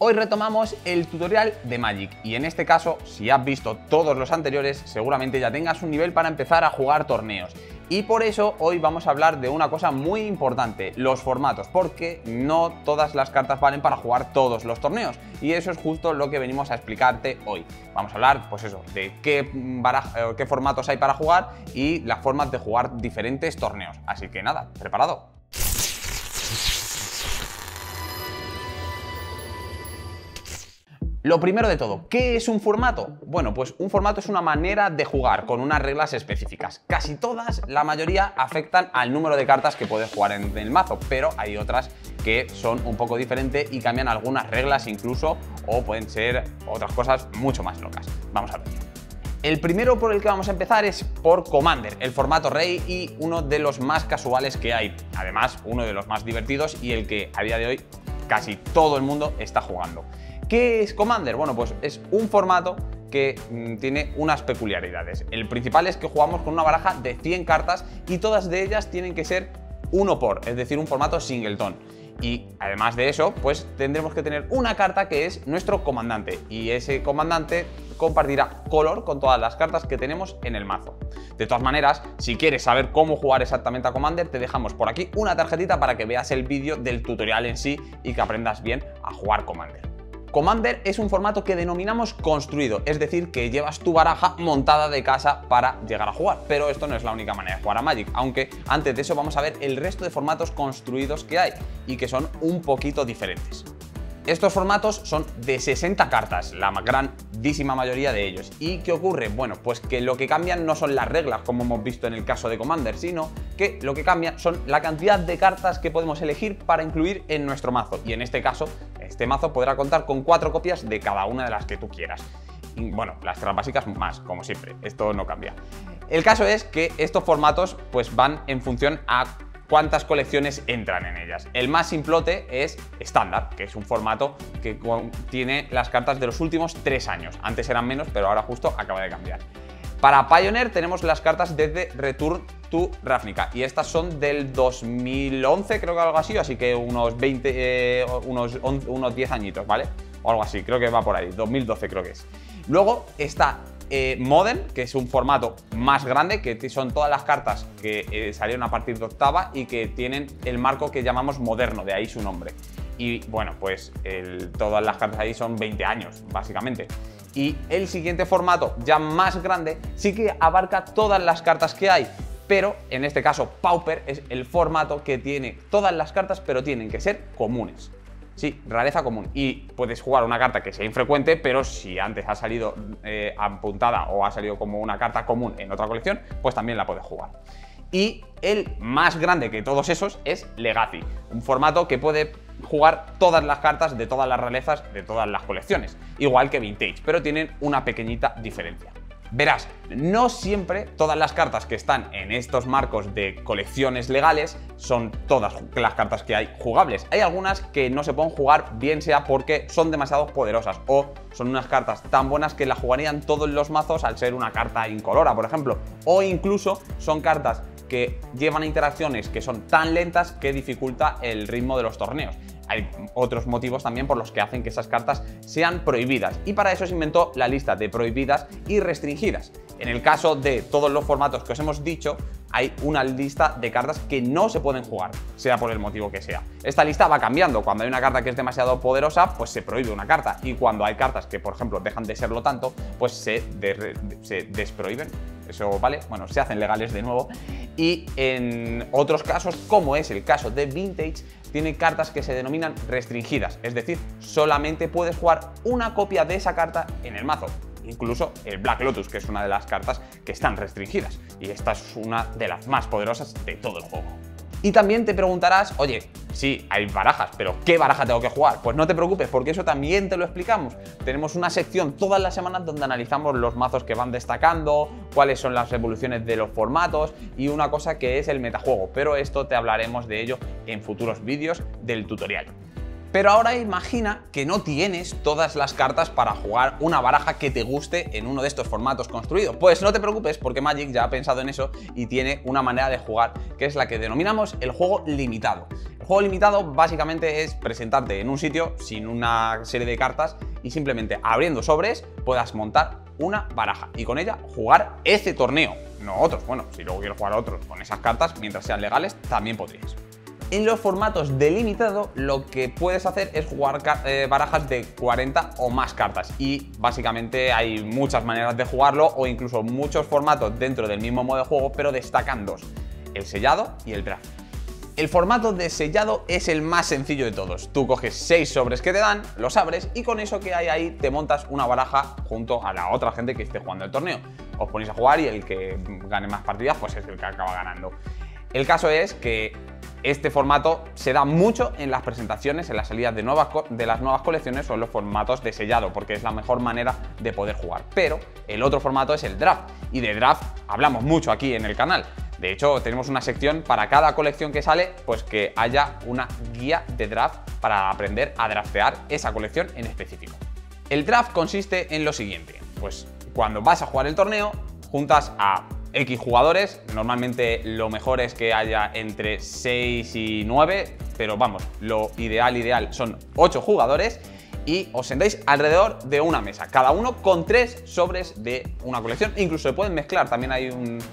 Hoy retomamos el tutorial de Magic y en este caso, si has visto todos los anteriores, seguramente ya tengas un nivel para empezar a jugar torneos. Y por eso hoy vamos a hablar de una cosa muy importante, los formatos, porque no todas las cartas valen para jugar todos los torneos. Y eso es justo lo que venimos a explicarte hoy. Vamos a hablar, pues eso, de qué formatos hay para jugar y las formas de jugar diferentes torneos. Así que nada, ¿preparado? Lo primero de todo, ¿qué es un formato? Bueno, pues un formato es una manera de jugar con unas reglas específicas. Casi todas, la mayoría, afectan al número de cartas que puedes jugar en el mazo, pero hay otras que son un poco diferentes y cambian algunas reglas incluso, o pueden ser otras cosas mucho más locas. Vamos a verlo. El primero por el que vamos a empezar es por Commander, el formato rey y uno de los más casuales que hay. Además, uno de los más divertidos y el que a día de hoy casi todo el mundo está jugando. ¿Qué es Commander? Bueno, pues es un formato que tiene unas peculiaridades. El principal es que jugamos con una baraja de 100 cartas y todas de ellas tienen que ser 1 por, es decir, un formato singleton. Y además de eso, pues tendremos que tener una carta que es nuestro comandante y ese comandante compartirá color con todas las cartas que tenemos en el mazo. De todas maneras, si quieres saber cómo jugar exactamente a Commander, te dejamos por aquí una tarjetita para que veas el vídeo del tutorial en sí y que aprendas bien a jugar Commander. Commander es un formato que denominamos construido, es decir, que llevas tu baraja montada de casa para llegar a jugar. Pero esto no es la única manera de jugar a Magic, aunque antes de eso vamos a ver el resto de formatos construidos que hay y que son un poquito diferentes. Estos formatos son de 60 cartas, la grandísima mayoría de ellos. ¿Y qué ocurre? Bueno, pues que lo que cambian no son las reglas, como hemos visto en el caso de Commander, sino que lo que cambia son la cantidad de cartas que podemos elegir para incluir en nuestro mazo. Y en este caso, este mazo podrá contar con 4 copias de cada una de las que tú quieras. Y bueno, las tierras básicas más, como siempre, esto no cambia. El caso es que estos formatos pues van en función a cuántas colecciones entran en ellas. El más simplote es estándar, que es un formato que tiene las cartas de los últimos 3 años. Antes eran menos, pero ahora justo acaba de cambiar. Para Pioneer tenemos las cartas desde Return to Ravnica y estas son del 2011, creo que algo así, así que unos 10 añitos, ¿vale? O algo así, creo que va por ahí, 2012 creo que es. Luego está Modern, que es un formato más grande, que son todas las cartas que salieron a partir de octava y que tienen el marco que llamamos moderno, de ahí su nombre. Y bueno, pues todas las cartas ahí son 20 años, básicamente. Y el siguiente formato, ya más grande, sí que abarca todas las cartas que hay, pero en este caso Pauper es el formato que tiene todas las cartas, pero tienen que ser comunes. Sí, rareza común. Y puedes jugar una carta que sea infrecuente, pero si antes ha salido apuntada o ha salido como una carta común en otra colección, pues también la puedes jugar. Y el más grande que todos esos es Legacy, un formato que puede jugar todas las cartas de todas las rarezas de todas las colecciones, igual que Vintage, pero tienen una pequeñita diferencia. Verás, no siempre todas las cartas que están en estos marcos de colecciones legales son todas las cartas que hay jugables. Hay algunas que no se pueden jugar, bien sea porque son demasiado poderosas o son unas cartas tan buenas que la jugarían todos los mazos al ser una carta incolora, por ejemplo. O incluso son cartas que llevan interacciones que son tan lentas que dificulta el ritmo de los torneos. Hay otros motivos también por los que hacen que esas cartas sean prohibidas y para eso se inventó la lista de prohibidas y restringidas. En el caso de todos los formatos que os hemos dicho, hay una lista de cartas que no se pueden jugar, sea por el motivo que sea. Esta lista va cambiando. Cuando hay una carta que es demasiado poderosa, pues se prohíbe una carta. Y cuando hay cartas que, por ejemplo, dejan de serlo tanto, pues se desprohíben. Eso vale, bueno, se hacen legales de nuevo. Y en otros casos, como es el caso de Vintage, tiene cartas que se denominan restringidas. Es decir, solamente puedes jugar una copia de esa carta en el mazo. Incluso el Black Lotus, que es una de las cartas que están restringidas. Y esta es una de las más poderosas de todo el juego. Y también te preguntarás, oye, sí, hay barajas, pero ¿qué baraja tengo que jugar? Pues no te preocupes, porque eso también te lo explicamos. Tenemos una sección todas las semanas donde analizamos los mazos que van destacando, cuáles son las evoluciones de los formatos y una cosa que es el metajuego, pero esto te hablaremos de ello en futuros vídeos del tutorial. Pero ahora imagina que no tienes todas las cartas para jugar una baraja que te guste en uno de estos formatos construidos. Pues no te preocupes, porque Magic ya ha pensado en eso y tiene una manera de jugar que es la que denominamos el juego limitado. El juego limitado básicamente es presentarte en un sitio sin una serie de cartas y simplemente abriendo sobres puedas montar una baraja y con ella jugar ese torneo, no otros. Bueno, si luego quieres jugar a otros con esas cartas, mientras sean legales, también podrías. En los formatos de limitado lo que puedes hacer es jugar barajas de 40 o más cartas y básicamente hay muchas maneras de jugarlo o incluso muchos formatos dentro del mismo modo de juego, pero destacan dos: el sellado y el draft. El formato de sellado es el más sencillo de todos. Tú coges 6 sobres que te dan, los abres y con eso que hay ahí te montas una baraja junto a la otra gente que esté jugando el torneo. Os ponéis a jugar y el que gane más partidas pues es el que acaba ganando. El caso es que este formato se da mucho en las presentaciones, en las salidas de las nuevas colecciones o en los formatos de sellado, porque es la mejor manera de poder jugar. Pero el otro formato es el draft, y de draft hablamos mucho aquí en el canal. De hecho, tenemos una sección para cada colección que sale, pues que haya una guía de draft para aprender a draftear esa colección en específico. El draft consiste en lo siguiente: pues cuando vas a jugar el torneo, juntas a X jugadores, normalmente lo mejor es que haya entre 6 y 9, pero vamos, lo ideal son 8 jugadores y os sentáis alrededor de una mesa, cada uno con 3 sobres de una colección. Incluso se pueden mezclar, también hay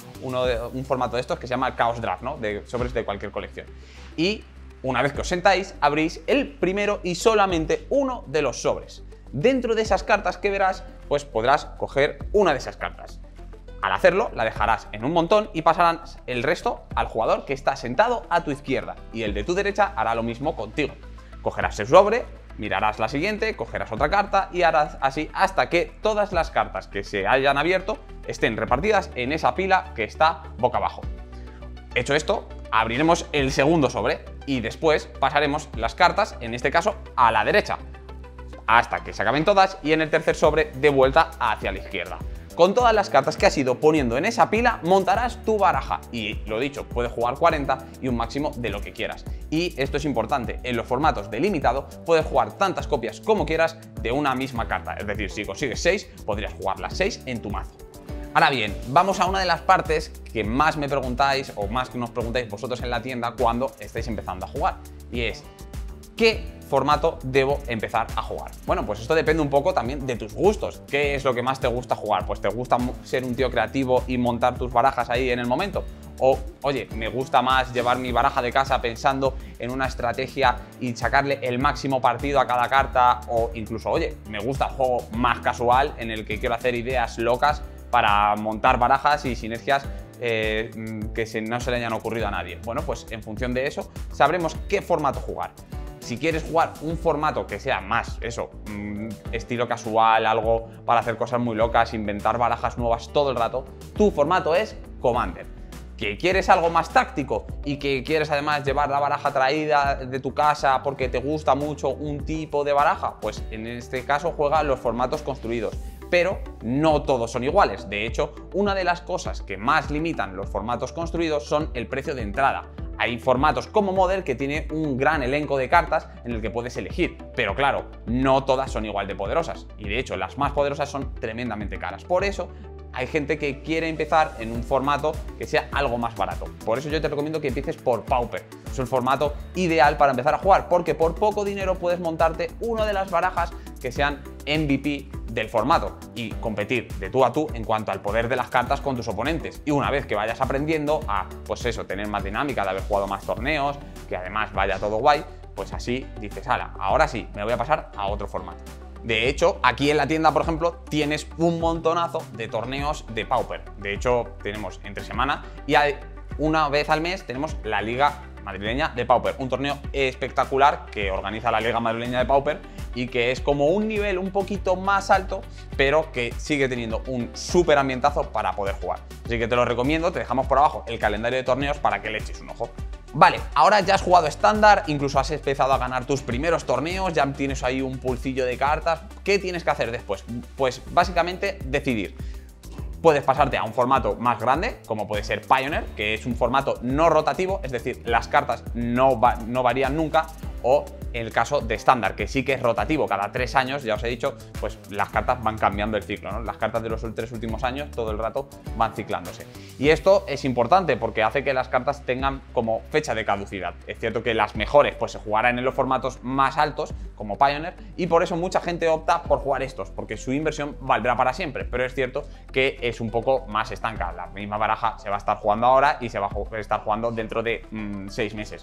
un formato de estos que se llama Chaos Draft, ¿no? De sobres de cualquier colección. Y una vez que os sentáis, abrís el primero y solamente uno de los sobres. Dentro de esas cartas que verás, pues podrás coger una de esas cartas. Al hacerlo, la dejarás en un montón y pasarás el resto al jugador que está sentado a tu izquierda, y el de tu derecha hará lo mismo contigo. Cogerás el sobre, mirarás la siguiente, cogerás otra carta y harás así hasta que todas las cartas que se hayan abierto estén repartidas en esa pila que está boca abajo. Hecho esto, abriremos el segundo sobre y después pasaremos las cartas, en este caso, a la derecha, hasta que se acaben todas, y en el tercer sobre de vuelta hacia la izquierda. Con todas las cartas que has ido poniendo en esa pila, montarás tu baraja y, lo dicho, puedes jugar 40 y un máximo de lo que quieras. Y esto es importante: en los formatos de limitado puedes jugar tantas copias como quieras de una misma carta. Es decir, si consigues 6, podrías jugar las 6 en tu mazo. Ahora bien, vamos a una de las partes que más me preguntáis o más que nos preguntáis vosotros en la tienda cuando estáis empezando a jugar, y es: ¿qué formato debo empezar a jugar? Bueno, pues esto depende un poco también de tus gustos. ¿Qué es lo que más te gusta jugar? Pues te gusta ser un tío creativo y montar tus barajas ahí en el momento. O, oye, me gusta más llevar mi baraja de casa pensando en una estrategia y sacarle el máximo partido a cada carta. O incluso, oye, me gusta el juego más casual en el que quiero hacer ideas locas para montar barajas y sinergias que no se le hayan ocurrido a nadie. Bueno, pues en función de eso sabremos qué formato jugar. Si quieres jugar un formato que sea más, eso, estilo casual, algo para hacer cosas muy locas, inventar barajas nuevas todo el rato, tu formato es Commander. ¿Que quieres algo más táctico y que quieres además llevar la baraja traída de tu casa porque te gusta mucho un tipo de baraja? Pues en este caso juega los formatos construidos. Pero no todos son iguales. De hecho, una de las cosas que más limitan los formatos construidos son el precio de entrada. Hay formatos como Modern que tiene un gran elenco de cartas en el que puedes elegir, pero claro, no todas son igual de poderosas, y de hecho las más poderosas son tremendamente caras. Por eso hay gente que quiere empezar en un formato que sea algo más barato. Por eso yo te recomiendo que empieces por Pauper. Es el formato ideal para empezar a jugar, porque por poco dinero puedes montarte una de las barajas que sean MVP del formato y competir de tú a tú en cuanto al poder de las cartas con tus oponentes. Y una vez que vayas aprendiendo a, pues eso, tener más dinámica de haber jugado más torneos, que además vaya todo guay, pues así dices, ala, ahora sí, me voy a pasar a otro formato. De hecho, aquí en la tienda, por ejemplo, tienes un montonazo de torneos de Pauper. De hecho, tenemos entre semana y una vez al mes tenemos la Liga Madrileña de Pauper, un torneo espectacular que organiza la Liga Madrileña de Pauper y que es como un nivel un poquito más alto, pero que sigue teniendo un súper ambientazo para poder jugar. Así que te lo recomiendo, te dejamos por abajo el calendario de torneos para que le eches un ojo. Vale, ahora ya has jugado estándar, incluso has empezado a ganar tus primeros torneos, ya tienes ahí un pulcillo de cartas. ¿Qué tienes que hacer después? Pues básicamente decidir. Puedes pasarte a un formato más grande, como puede ser Pioneer, que es un formato no rotativo, es decir, las cartas no varían nunca, o el caso de estándar, que sí que es rotativo, cada 3 años, ya os he dicho, pues las cartas van cambiando el ciclo, ¿no? Las cartas de los 3 últimos años todo el rato van ciclándose. Y esto es importante porque hace que las cartas tengan como fecha de caducidad. Es cierto que las mejores pues se jugarán en los formatos más altos, como Pioneer, y por eso mucha gente opta por jugar estos, porque su inversión valdrá para siempre, pero es cierto que es un poco más estanca. La misma baraja se va a estar jugando ahora y se va a estar jugando dentro de 6 meses.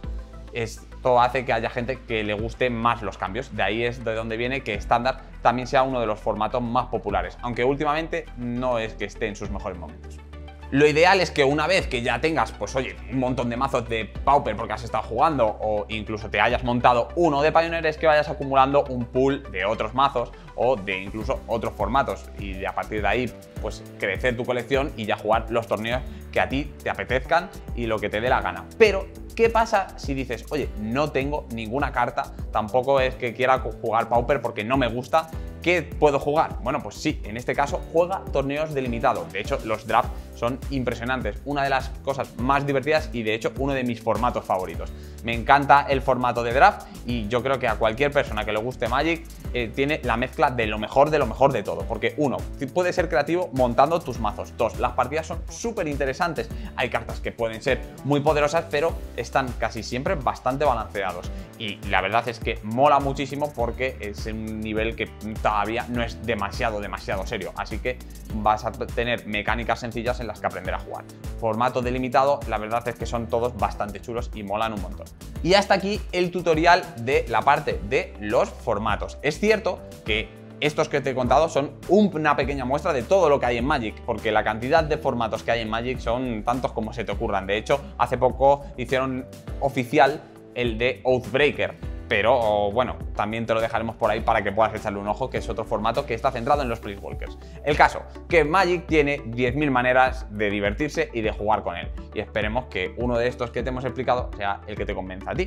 Esto hace que haya gente que le guste más los cambios. De ahí es de donde viene que estándar también sea uno de los formatos más populares, aunque últimamente no es que esté en sus mejores momentos. Lo ideal es que una vez que ya tengas, pues oye, un montón de mazos de Pauper porque has estado jugando o incluso te hayas montado uno de Pioneer, es que vayas acumulando un pool de otros mazos o de incluso otros formatos y a partir de ahí pues crecer tu colección y ya jugar los torneos que a ti te apetezcan y lo que te dé la gana. Pero ¿qué pasa si dices, oye, no tengo ninguna carta, tampoco es que quiera jugar Pauper porque no me gusta? ¿Qué puedo jugar? Bueno, pues sí, en este caso juega torneos delimitados. De hecho, los drafts son impresionantes. Una de las cosas más divertidas y de hecho uno de mis formatos favoritos. Me encanta el formato de draft y yo creo que a cualquier persona que le guste Magic tiene la mezcla de lo mejor de todo. Porque uno, puedes ser creativo montando tus mazos. Dos, las partidas son súper interesantes. Hay cartas que pueden ser muy poderosas, pero están casi siempre bastante balanceados. Y la verdad es que mola muchísimo porque es un nivel que todavía no es demasiado serio. Así que vas a tener mecánicas sencillas en las que aprender a jugar. Formato delimitado, la verdad es que son todos bastante chulos y molan un montón. Y hasta aquí el tutorial de la parte de los formatos. Es cierto que estos que te he contado son una pequeña muestra de todo lo que hay en Magic, porque la cantidad de formatos que hay en Magic son tantos como se te ocurran. De hecho, hace poco hicieron oficial el de Oathbreaker, pero bueno, también te lo dejaremos por ahí para que puedas echarle un ojo, que es otro formato que está centrado en los Planeswalkers. El caso, que Magic tiene 10.000 maneras de divertirse y de jugar con él, y esperemos que uno de estos que te hemos explicado sea el que te convenza a ti.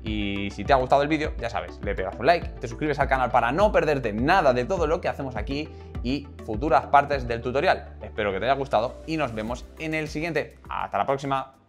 Y si te ha gustado el vídeo, ya sabes, le pegas un like, te suscribes al canal para no perderte nada de todo lo que hacemos aquí y futuras partes del tutorial. Espero que te haya gustado y nos vemos en el siguiente. Hasta la próxima.